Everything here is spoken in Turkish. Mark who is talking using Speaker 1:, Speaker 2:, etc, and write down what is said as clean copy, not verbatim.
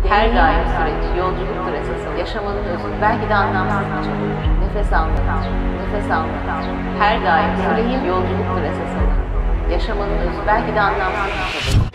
Speaker 1: Her daim süreç, yolculuktur esasında. Yaşamanın özü, belki de anlamsız bir çabadır. Nefes almaktır, nefes almaktır. Her daim süreç, yolculuktur esasında. Yaşamanın özü, belki de anlamsız bir çabadır.